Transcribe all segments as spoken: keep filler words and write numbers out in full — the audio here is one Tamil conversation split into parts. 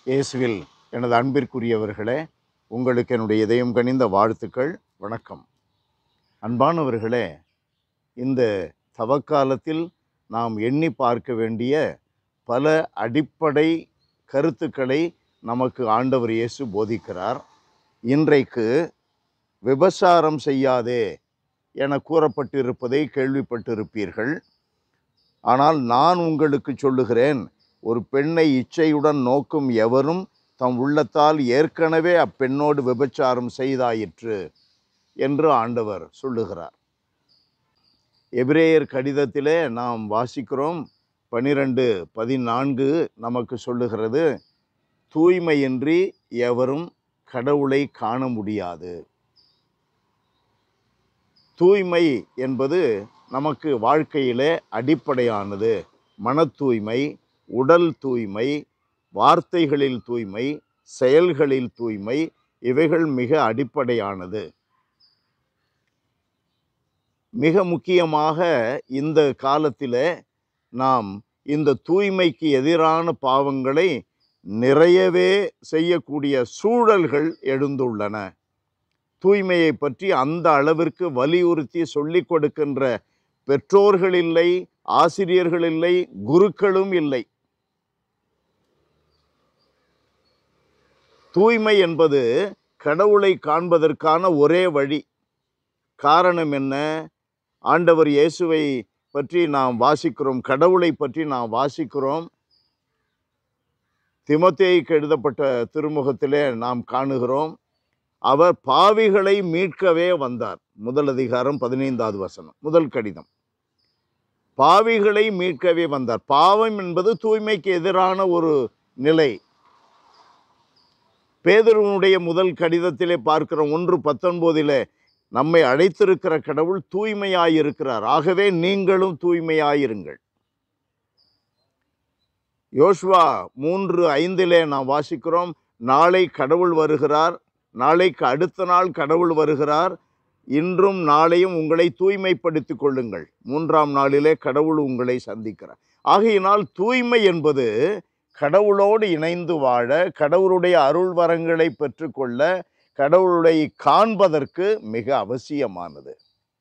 இயேசுவில் எனது அன்பிற்குரியவர்களே, உங்களுக்கு என்னுடைய இதயம் கனிந்த வாழ்த்துக்கள். வணக்கம். அன்பானவர்களே, இந்த தவக்காலத்தில் நாம் எண்ணி பார்க்க வேண்டிய பல அடிப்படை கருத்துக்களை நமக்கு ஆண்டவர் இயேசு போதிக்கிறார். இன்றைக்கு விபசாரம் செய்யாதே என கூறப்பட்டிருப்பதை கேள்விப்பட்டிருப்பீர்கள். ஆனால் நான் உங்களுக்கு சொல்லுகிறேன், ஒரு பெண்ணை இச்சையுடன் நோக்கும் எவரும் தம் உள்ளத்தால் ஏற்கனவே அப்பெண்ணோடு விபச்சாரம் செய்தாயிற்று என்று ஆண்டவர் சொல்லுகிறார். எபிரேயர் கடிதத்திலே நாம் வாசிக்கிறோம், பனிரெண்டு பதினான்கு நமக்கு சொல்லுகிறது, தூய்மையின்றி எவரும் கடவுளை காண முடியாது. தூய்மை என்பது நமக்கு வாழ்க்கையிலே அடிப்படையானது. மன தூய்மை, உடல் தூய்மை, வார்த்தைகளில் தூய்மை, செயல்களில் தூய்மை, இவைகள் மிக அடிப்படையானது. மிக முக்கியமாக இந்த காலத்தில் நாம் இந்த தூய்மைக்கு எதிரான பாவங்களை நிறையவே செய்யக்கூடிய சூழல்கள் எழுந்துள்ளன. தூய்மையை பற்றி அந்த அளவிற்கு வலியுறுத்தி சொல்லிக் கொடுக்கின்ற பெற்றோர்கள் இல்லை, ஆசிரியர்கள் இல்லை, குருக்களும் இல்லை. தூய்மை என்பது கடவுளை காண்பதற்கான ஒரே வழி. காரணம் என்ன? ஆண்டவர் இயேசுவை பற்றி நாம் வாசிக்கிறோம், கடவுளை பற்றி நாம் வாசிக்கிறோம். தீமோத்தேயுக்கு எழுதப்பட்ட திருமுகத்திலே நாம் காணுகிறோம், அவர் பாவிகளை மீட்கவே வந்தார். முதல் அதிகாரம் பதினைந்தாவது வசனம், முதல் கடிதம். பாவிகளை மீட்கவே வந்தார். பாவம் என்பது தூய்மைக்கு எதிரான ஒரு நிலை. பேதுருவினுடைய முதல் கடிதத்திலே பார்க்கிறோம், ஒன்று பத்தொன்பதிலே, நம்மை அழைத்திருக்கிற கடவுள் தூய்மையாயிருக்கிறார், ஆகவே நீங்களும் தூய்மையாயிருங்கள். யோசுவா மூன்று ஐந்திலே நாம் வாசிக்கிறோம், நாளை கடவுள் வருகிறார், நாளைக்கு அடுத்த நாள் கடவுள் வருகிறார், இன்றும் நாளையும் உங்களை தூய்மைப்படுத்திக் கொள்ளுங்கள், மூன்றாம் நாளிலே கடவுள் உங்களை சந்திக்கிறார். ஆகையினால் தூய்மை என்பது கடவுளோடு இணைந்து வாழ, கடவுளுடைய அருள் வரங்களை பெற்றுக்கொள்ள, கடவுளுடைய காண்பதற்கு மிக அவசியமானது,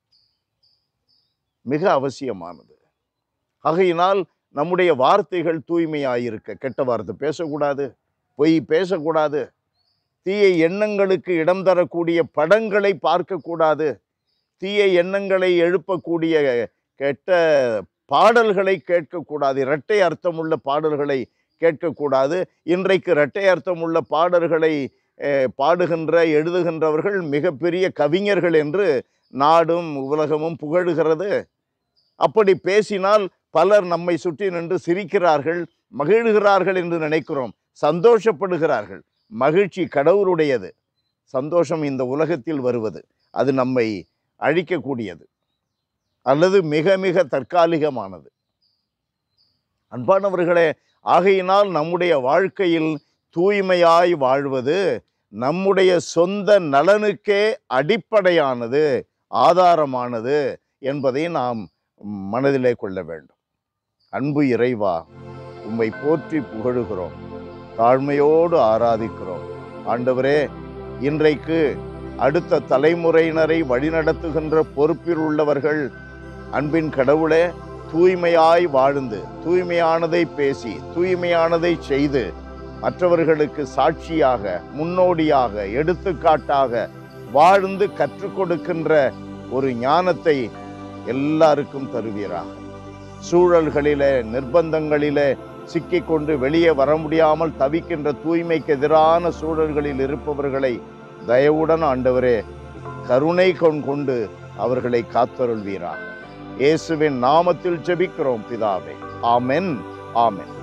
மிக அவசியமானது. ஆகையினால் நம்முடைய வார்த்தைகள் தூய்மையாயிருக்க, கெட்ட வார்த்தை பேசக்கூடாது, பொய் பேசக்கூடாது, தீய எண்ணங்களுக்கு இடம் தரக்கூடிய படங்களை பார்க்கக்கூடாது, தீய எண்ணங்களை எழுப்பக்கூடிய கெட்ட பாடல்களை கேட்கக்கூடாது, இரட்டை அர்த்தமுள்ள பாடல்களை கேட்கக்கூடாது. இன்றைக்கு இரட்டை அர்த்தமுள்ள பாடல்களை பாடுகின்ற எழுதுகின்றவர்கள் மிகப்பெரிய கவிஞர்கள் என்று நாடும் உலகமும் புகழுகிறது. அப்படி பேசினால் பலர் நம்மை சுற்றி நின்று சிரிக்கிறார்கள், மகிழ்கிறார்கள் என்று நினைக்கிறோம், சந்தோஷப்படுகிறார்கள். மகிழ்ச்சி கடவுளுடையது, சந்தோஷம் இந்த உலகத்தில் வருவது அது நம்மை அழிக்கக்கூடியது அல்லது மிக மிக தற்காலிகமானது. அன்பானவர்களே, ஆகையினால் நம்முடைய வாழ்க்கையில் தூய்மையாய் வாழ்வது நம்முடைய சொந்த நலனுக்கே அடிப்படையானது, ஆதாரமானது என்பதை நாம் மனதிலே கொள்ள வேண்டும். அன்பு இறைவா, உம்மை போற்றி புகழுகிறோம், தாழ்மையோடு ஆராதிக்கிறோம். ஆண்டவரே, இன்றைக்கு அடுத்த தலைமுறையினரை வழிநடத்துகின்ற பொறுப்பில் உள்ளவர்கள், அன்பின் கடவுளே, தூய்மையாய் வாழ்ந்து, தூய்மையானதை பேசி, தூய்மையானதை செய்து, மற்றவர்களுக்கு சாட்சியாக, முன்னோடியாக, எடுத்துக்காட்டாக வாழ்ந்து கற்றுக் கொடுக்கின்ற ஒரு ஞானத்தை எல்லாருக்கும் தருவீராக. சூழல்களிலே, நிர்பந்தங்களிலே சிக்கிக்கொண்டு வெளியே வர முடியாமல் தவிக்கின்ற தூய்மைக்கு எதிரான சூழல்களில் இருப்பவர்களை தயவுடன் ஆண்டவரே கருணை கொண்டு அவர்களை காத்தருள்வீராக. இயேசுவின் நாமத்தில் ஜெபிக்கிறோம் பிதாவே. ஆமென், ஆமென்.